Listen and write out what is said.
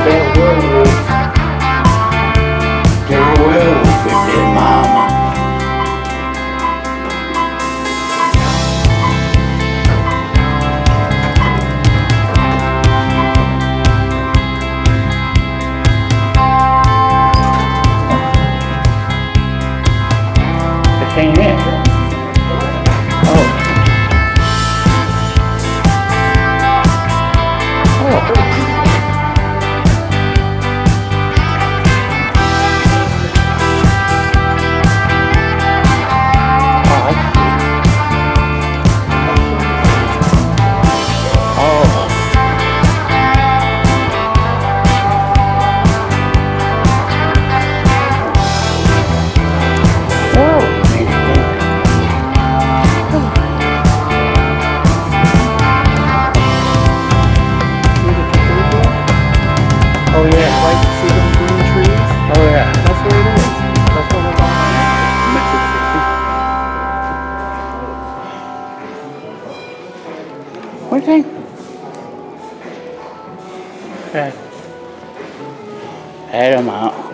That werewolf. There's a werewolf in there, mama. This ain't it. Oh. Oh yeah, like see them green trees? Oh yeah. That's where it is. That's where we're Mississippi. What do you think? Okay. Head 'em out.